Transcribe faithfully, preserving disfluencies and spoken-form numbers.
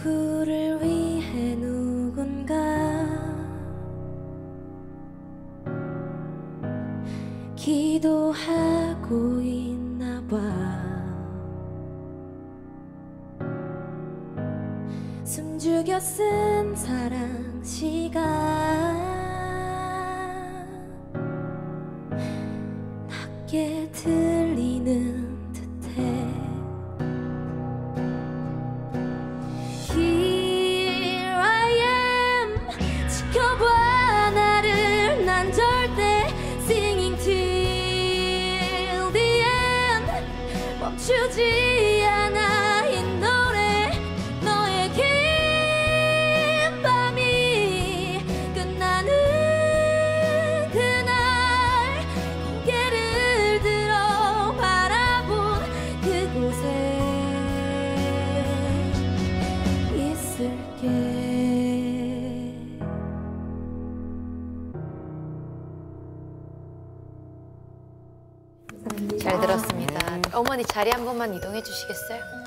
누구를 위해 누군가 기도하고 있나 봐. 숨죽여 쓴 사랑 시간 낮게 들리는 듯해. Here I am 지켜봐 나를 난 절대 Singing till the end 멈추지 않아 이 노래 너의 긴 밤이 끝나는 그날 고개를 들어 바라본 그곳에 있을게. 잘 들었습니다. 어머니 자리 한 번만 이동해 주시겠어요?